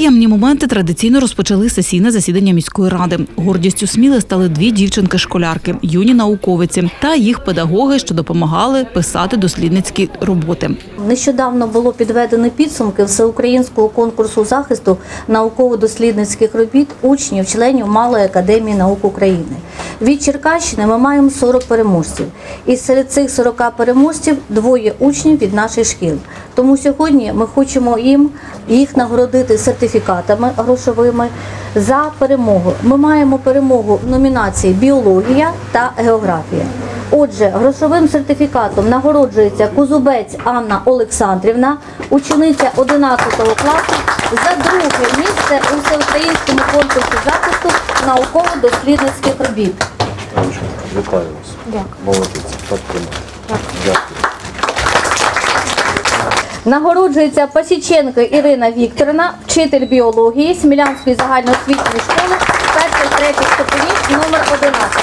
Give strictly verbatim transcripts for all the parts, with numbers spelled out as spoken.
приємні моменти традиційно розпочали сесійне засідання міської ради. Гордістю Сміли стали дві дівчинки-школярки, юні науковиці та їх педагоги, що допомагали писати дослідницькі роботи. Нещодавно було підведено підсумки всеукраїнського конкурсу захисту науково-дослідницьких робіт учнів, членів Малої академії наук України. Від Черкащини ми маємо сорок переможців. І серед цих сорока переможців двоє учнів від наших шкіл. Тому сьогодні ми хочемо їм їх нагородити сертифікатами грошовими за перемогу. Ми маємо перемогу в номінації «Біологія» та «Географія». Отже, грошовим сертифікатом нагороджується Кузубець Анна Олександрівна, учениця одинадцятого класу, за друге місце у всеукраїнському конкурсі захисту науково-дослідницьких робіт. Анечка, вітаю вас. Дякую. Молодець. Так тримати. Дякую. Нагороджується Пасіченко Ірина Вікторівна, вчитель біології Смілянської загальноосвітньої школи перших-третіх ступенів номер одинадцять.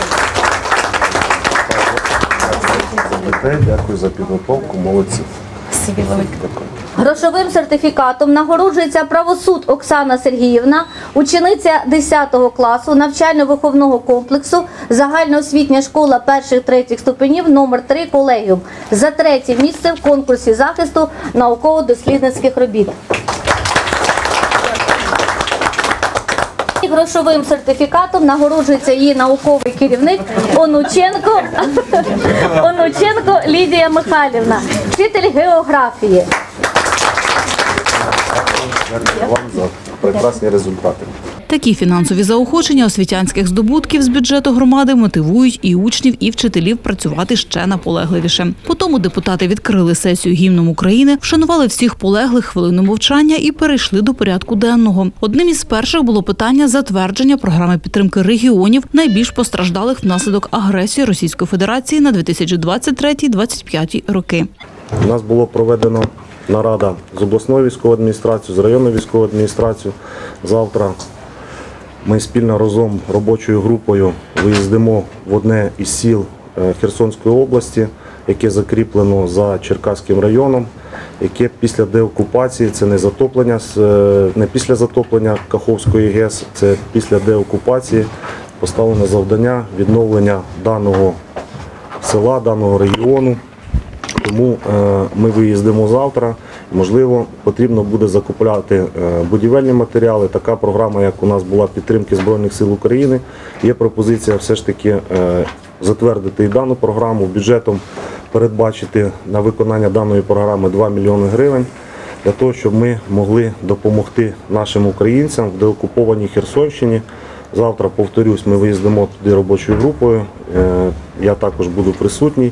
Дякую за підготовку. Молодці. Грошовим сертифікатом нагороджується Правосуд Оксана Сергіївна, учениця десятого класу навчально-виховного комплексу загальноосвітня школа перших-третіх ступенів номер три колегіум за третє місце в конкурсі захисту науково-дослідницьких робіт. Грошовим сертифікатом нагороджується її науковий керівник Онученко, Онученко Лідія Михайлівна, вчитель географії. Дякую вам за прекрасні результати. Такі фінансові заохочення освітянських здобутків з бюджету громади мотивують і учнів, і вчителів працювати ще наполегливіше. Потому депутати відкрили сесію гімном України, вшанували всіх полеглих хвилиною мовчання і перейшли до порядку денного. Одним із перших було питання затвердження програми підтримки регіонів, найбільш постраждалих внаслідок агресії Російської Федерації на дві тисячі двадцять третій - двадцять п'ятий роки. У нас було проведено нарада з обласною військовою адміністрацією, з районною військовою адміністрацією. Завтра ми спільно разом робочою групою виїздимо в одне із сіл Херсонської області, яке закріплено за Черкаським районом, яке після деокупації, це не затоплення, не після затоплення Каховської ГЕС, це після деокупації поставлено завдання відновлення даного села, даного регіону. Тому ми виїздимо завтра. Можливо, потрібно буде закупляти будівельні матеріали. Така програма, як у нас була підтримки Збройних сил України. Є пропозиція все ж таки затвердити і дану програму, бюджетом передбачити на виконання даної програми два мільйони гривень, для того, щоб ми могли допомогти нашим українцям в деокупованій Херсонщині. Завтра, повторюсь, ми виїздимо туди робочою групою. Я також буду присутній.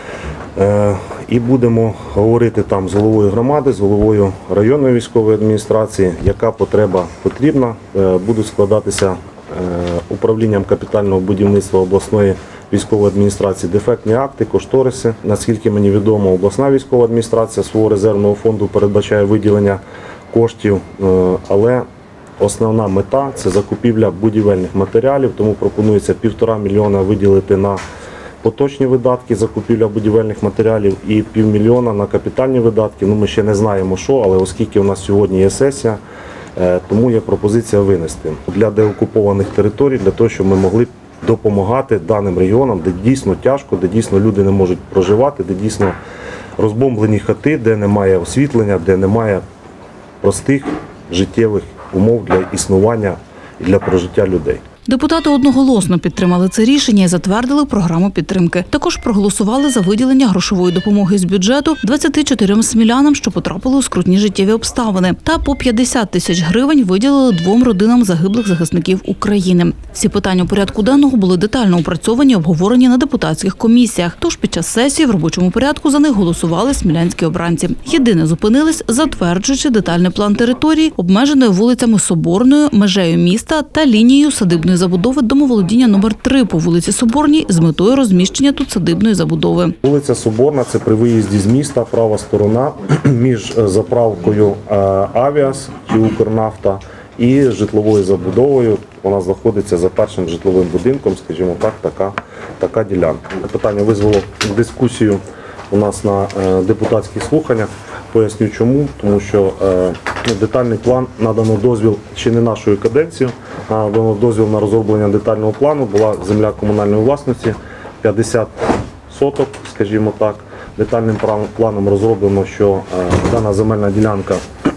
І будемо говорити там з головою громади, з головою районної військової адміністрації, яка потреба потрібна. Будуть складатися управлінням капітального будівництва обласної військової адміністрації дефектні акти, кошториси. Наскільки мені відомо, обласна військова адміністрація свого резервного фонду передбачає виділення коштів, але основна мета – це закупівля будівельних матеріалів, тому пропонується півтора мільйона виділити на поточні видатки, закупівля будівельних матеріалів і півмільйона на капітальні видатки. Ну, ми ще не знаємо, що, але оскільки у нас сьогодні є сесія, тому є пропозиція винести для деокупованих територій, для того, щоб ми могли допомагати даним регіонам, де дійсно тяжко, де дійсно люди не можуть проживати, де дійсно розбомблені хати, де немає освітлення, де немає простих життєвих умов для існування і для прожиття людей. Депутати одноголосно підтримали це рішення і затвердили програму підтримки. Також проголосували за виділення грошової допомоги з бюджету двадцяти чотирьом смілянам, що потрапили у скрутні життєві обставини. Та по п'ятдесят тисяч гривень виділили двом родинам загиблих захисників України. Всі питання порядку денного були детально опрацьовані і обговорені на депутатських комісіях. Тож під час сесії в робочому порядку за них голосували смілянські обранці. Єдине зупинились, затверджуючи детальний план території, обмеженої вулицями Соборною, межею міста та лінією садибної забудови домоволодіння номер три по вулиці Соборній з метою розміщення тут садибної забудови. Вулиця Соборна – це при виїзді з міста, права сторона між заправкою «Авіас» чи «Укрнафта» і житловою забудовою. Вона знаходиться за першим житловим будинком, скажімо так, така, така ділянка. Питання визвало дискусію у нас на депутатських слуханнях. Поясню чому. Тому що Ну, детальний план надано дозвіл ще не нашою каденцією, а надано дозвіл на розроблення детального плану. Була земля комунальної власності, п'ятдесят соток, скажімо так. Детальним планом розроблено, що е, дана земельна ділянка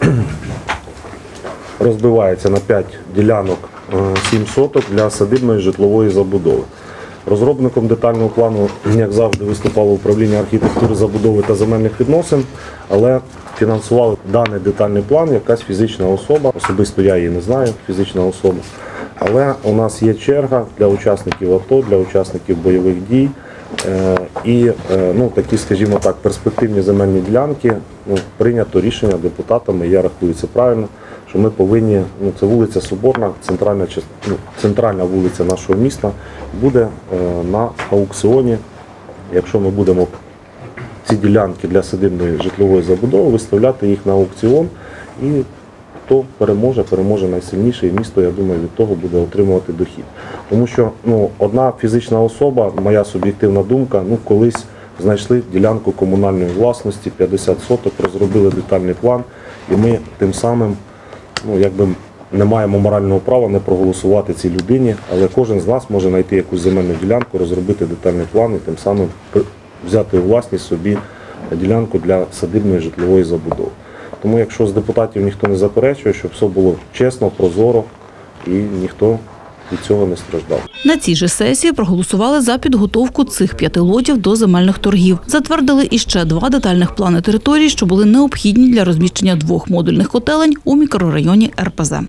розбивається на п'ять ділянок, е, сім соток для садибної житлової забудови. Розробником детального плану, як завжди, виступало управління архітектури, забудови та земельних відносин, але фінансували даний детальний план якась фізична особа. Особисто я її не знаю, фізична особа. Але у нас є черга для учасників АТО, для учасників бойових дій. Е, і е, ну, такі, скажімо так, перспективні земельні ділянки, ну, прийнято рішення депутатами, я рахую це правильно, що ми повинні, ну, це вулиця Соборна, центральна, ну, центральна вулиця нашого міста, буде е, на аукціоні, якщо ми будемо ці ділянки для садибної житлової забудови виставляти їх на аукціон, і хто переможе, переможе найсильніший, і місто, я думаю, від того буде отримувати дохід. Тому що ну, одна фізична особа, моя суб'єктивна думка, ну, колись знайшли ділянку комунальної власності, п'ятдесят соток, розробили детальний план, і ми тим самим, ну, якби не маємо морального права не проголосувати цій людині, але кожен з нас може знайти якусь земельну ділянку, розробити детальний план і тим самим взяти у власність собі ділянку для садибної житлової забудови. Тому якщо з депутатів ніхто не заперечує, щоб все було чесно, прозоро і ніхто від цього не страждав. На цій же сесії проголосували за підготовку цих п'яти лотів до земельних торгів. Затвердили іще два детальних плани територій, що були необхідні для розміщення двох модульних котелень у мікрорайоні РПЗ.